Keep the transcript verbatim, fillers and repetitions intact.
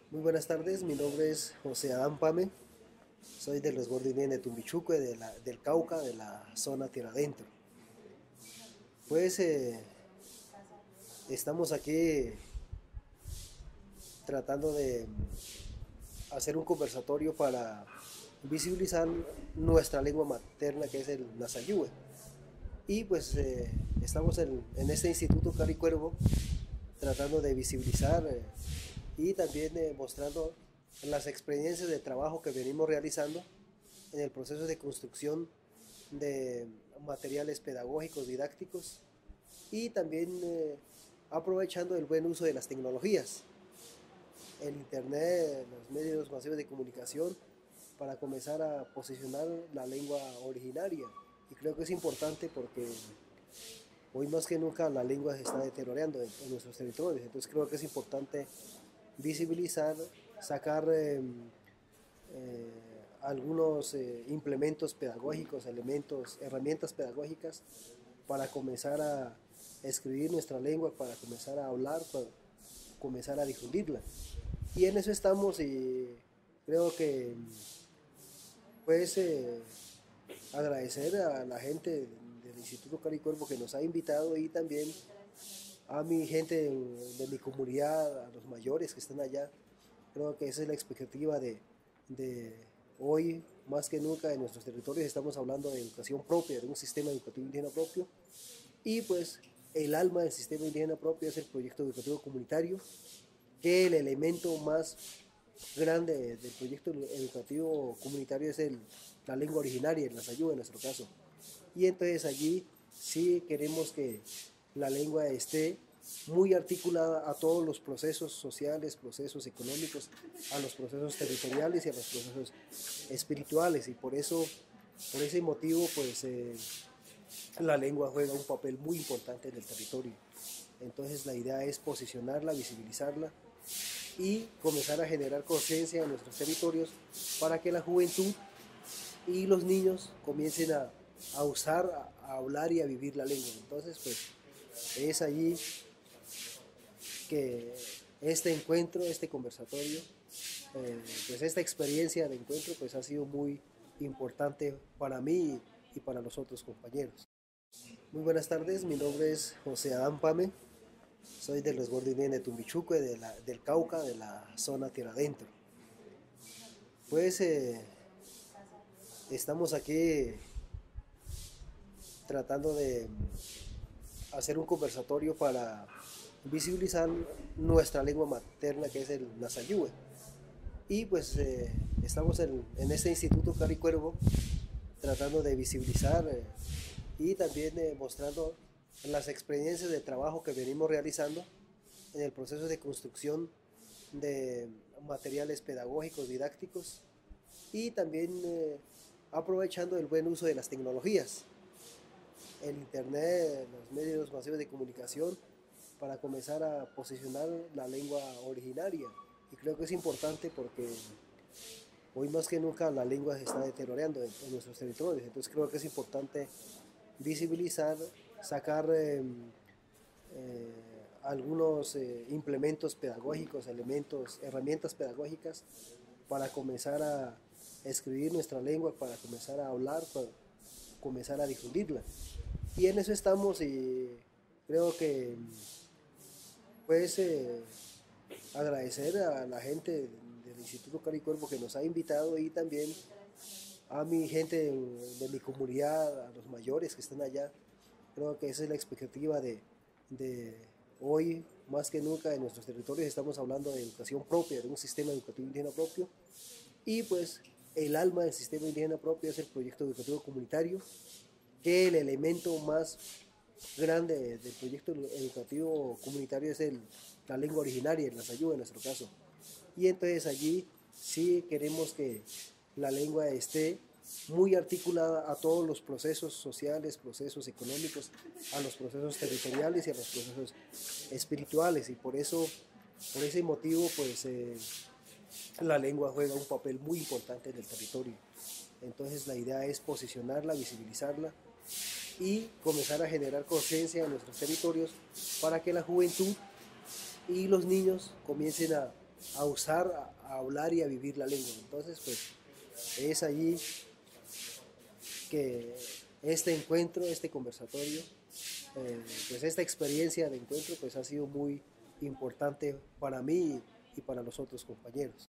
Muy buenas tardes, mi nombre es José Adán Pame, soy del resguardo indígena de Tumbichuque, de la- del Cauca, de la zona Tierra Adentro. Pues eh, estamos aquí tratando de hacer un conversatorio para visibilizar nuestra lengua materna, que es el Nasayúe. Y pues eh, estamos en, en este Instituto Caricuervo tratando de visibilizar eh, y también eh, mostrando las experiencias de trabajo que venimos realizando en el proceso de construcción de materiales pedagógicos, didácticos y también eh, aprovechando el buen uso de las tecnologías, el internet, los medios masivos de comunicación para comenzar a posicionar la lengua originaria. Y creo que es importante porque hoy más que nunca la lengua se está deteriorando en, en nuestros territorios, entonces creo que es importante visibilizar, sacar eh, eh, algunos eh, implementos pedagógicos, elementos, herramientas pedagógicas para comenzar a escribir nuestra lengua, para comenzar a hablar, para comenzar a difundirla. Y en eso estamos y creo que pues eh, agradecer a la gente del Instituto Caricuervo que nos ha invitado y también a mi gente de, de mi comunidad, a los mayores que están allá. Creo que esa es la expectativa de, de hoy, más que nunca, en nuestros territorios. Estamos hablando de educación propia, de un sistema educativo indígena propio. Y pues el alma del sistema indígena propio es el proyecto educativo comunitario, que el elemento más grande del proyecto educativo comunitario es el, la lengua originaria, el Nasayú en nuestro caso. Y entonces allí sí queremos que la lengua esté muy articulada a todos los procesos sociales, procesos económicos, a los procesos territoriales y a los procesos espirituales. Y por eso, por ese motivo, pues eh, la lengua juega un papel muy importante en el territorio. Entonces la idea es posicionarla, visibilizarla y comenzar a generar conciencia en nuestros territorios para que la juventud y los niños comiencen a, a usar, a, a hablar y a vivir la lengua. Entonces, pues es allí que este encuentro, este conversatorio, eh, pues esta experiencia de encuentro, pues ha sido muy importante para mí y para los otros compañeros. Muy buenas tardes, mi nombre es José Adán Pame, soy del resguardo indígena de Tumbichuque, de la, del Cauca, de la zona Tierra Adentro. Pues eh, estamos aquí tratando de hacer un conversatorio para visibilizar nuestra lengua materna, que es el Nasayúe. Y pues eh, estamos en, en, este Instituto Caricuervo tratando de visibilizar eh, y también eh, mostrando las experiencias de trabajo que venimos realizando en el proceso de construcción de materiales pedagógicos, didácticos y también eh, aprovechando el buen uso de las tecnologías, el internet, los medios masivos de comunicación para comenzar a posicionar la lengua originaria. Y creo que es importante porque hoy más que nunca la lengua se está deteriorando en, en nuestros territorios. Entonces creo que es importante visibilizar, sacar eh, eh, algunos eh, implementos pedagógicos, elementos, herramientas pedagógicas para comenzar a escribir nuestra lengua, para comenzar a hablar, para comenzar a difundirla. Y en eso estamos y creo que pues eh, agradecer a la gente del Instituto Caricuervo que nos ha invitado y también a mi gente de, de mi comunidad, a los mayores que están allá. Creo que esa es la expectativa de, de hoy, más que nunca, en nuestros territorios. Estamos hablando de educación propia, de un sistema educativo indígena propio. Y pues el alma del sistema indígena propio es el proyecto educativo comunitario, que el elemento más grande del proyecto educativo comunitario es el, la lengua originaria, las ayuda en nuestro caso. Y entonces allí sí queremos que la lengua esté muy articulada a todos los procesos sociales, procesos económicos, a los procesos territoriales y a los procesos espirituales. Y por eso, por ese motivo, pues eh, la lengua juega un papel muy importante en el territorio. Entonces la idea es posicionarla, visibilizarla y comenzar a generar conciencia en nuestros territorios para que la juventud y los niños comiencen a, a usar, a, a hablar y a vivir la lengua. Entonces, pues es allí que este encuentro, este conversatorio, eh, pues esta experiencia de encuentro, pues ha sido muy importante para mí y para los otros compañeros.